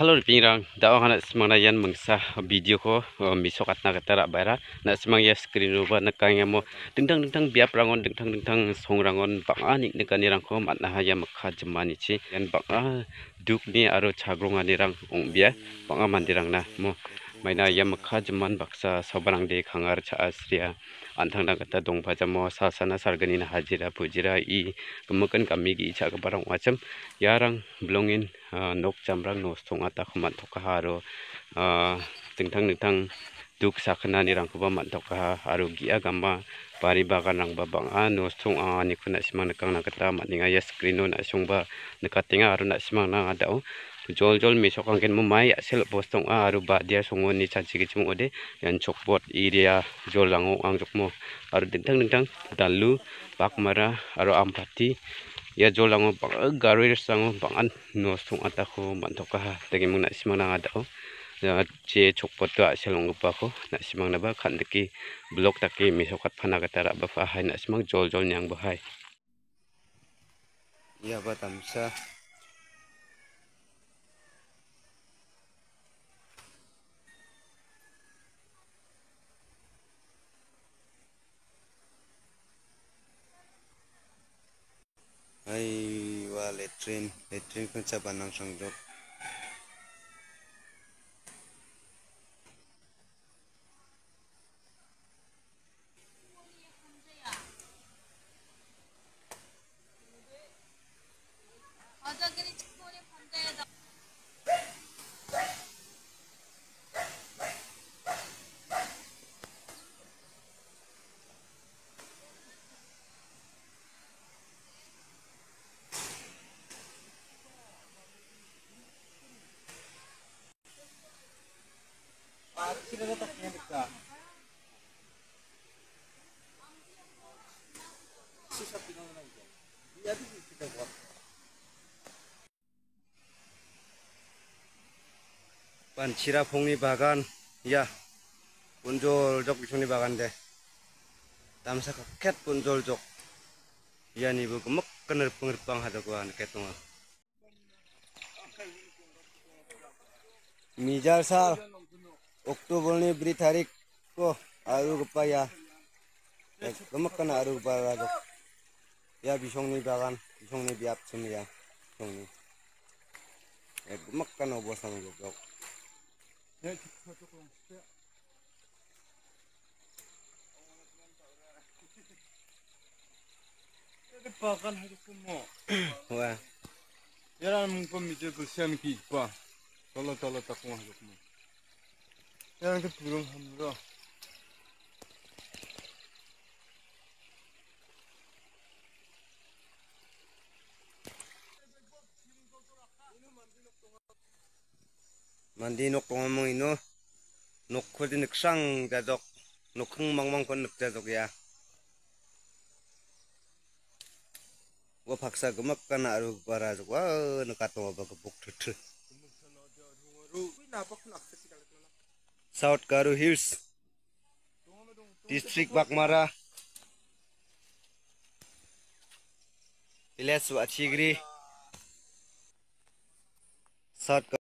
Halo pingrang, dawa kana semang yan mangsa video ko misok at nakatara bayra na semang ya screen ruba nakanya mo dingtang dingtang biap rangon dingtang dingtang song rangon banganik nekani rangko matna haya makha jemani chi yan banga duk ni aro chagrongani rang ongbia banga mandirang na mo maina ya makha jeman baksa sobarang de khangar cha asria antang na kata dong pajamo sasana sargani na hajira pujira I kemukan kami gi cha barang macam yarang belongin nok jamrang no song ata khaman thokaha aro dingtang dingtang duk sakhnani rangkoba mantokaha aro gia gamba bari bagan rang banga no song ani khuna simang nakang nakata maninga ya screen no na songba nakatenga aro na simang na adao jol jol misok angken mo mai asel postong aro ba dia songon ni chanchi gichung ode yan chokbot area jol lango angjokmo aro dingtang dingtang dalu bakmara aro ampati ya jolango bang garoi sango bangan no song atako mantokaha tegi mung na simang na adao je chokpot to aselong gipako na simang na ba khandiki blok taki misokat phana gatara ba fa hai na simang jol jol nyang ba hai ya ba tamsa hai wa letrin kunca banang sangjok Pancira Pongni bagan ya punjol jok bisoni bagan deh tamsa kaket punjol jok ya nih bu gemek kener pengerpang hada gua ketonga Mijal sal Oktober ni beri tarik ko aru gepa ya gemek kena aru gepa jok ya bisong ni bagan bisong ni biap sini ya bisong ni gemek kena bosan jok Pakan hari semua. wah Yaran mungkin itu bersihan kita. Tolong tak mau hidup mu. Yaran itu burung hamra. mandi nok ngomong ino nok khodi niksang jadok nokhang mangmang kon nik jadok ya wa phaksa gemak kana aru para jok wa nakato ba gebuk thut South Garu Hills District Bakmara Village Wachigri South